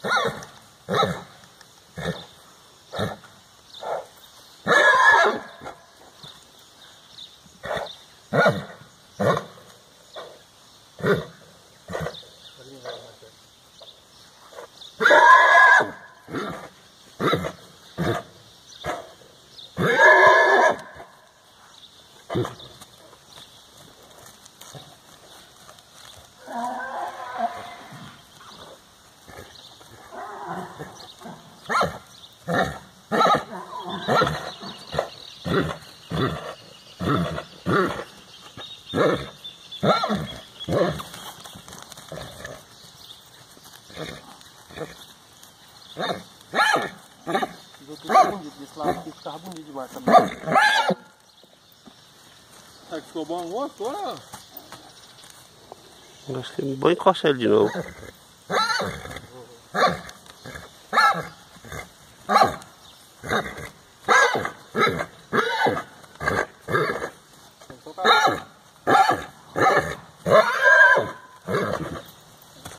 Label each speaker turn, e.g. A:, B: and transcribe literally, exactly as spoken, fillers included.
A: Será que ficou bom o osso agora?
B: Acho que é bom encoxar ele de novo.